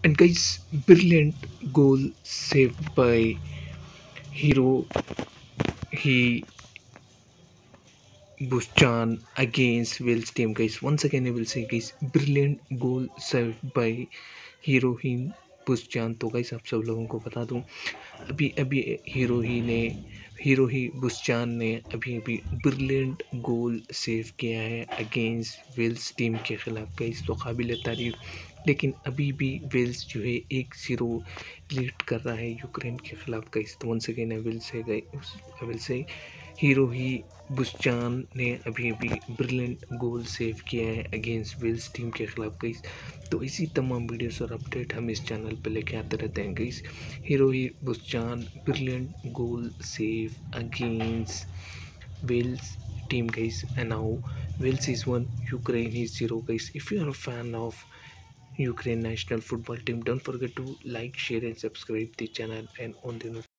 And guys, brilliant goal saved by Hero He Bushchan against Wales team. Guys, once again I will say guys, brilliant goal saved by Heorhiy Bushchan. तो guys आप सब लोगों को बता दूं, अभी अभी हीरो ही बुस्चान ने अभी अभी ब्रिलियंट गोल सेव किया है अगेंस्ट वेल्स टीम के खिलाफ। गाइस तो काबिल तारीफ, लेकिन अभी भी वेल्स जो है 1-0 लीड कर रहा है यूक्रेन के खिलाफ। गाइस तो once again I will say hero ही बुस्चान ने अभी अभी ब्रिलियंट गोल सेव किया है अगेंस्ट वेल्स टीम के खिलाफ। गाइस तो इसी तमाम वीडियोस और अपडेट हम इस चैनल पे लेके आते रहते हैं। Guys Heorhiy Bushchan brilliant goal save against Wales team, guys, and now Wales is 1, Ukraine is 0. Guys, if you are a fan of Ukraine national football team, don't forget to like, share and subscribe the channel and on the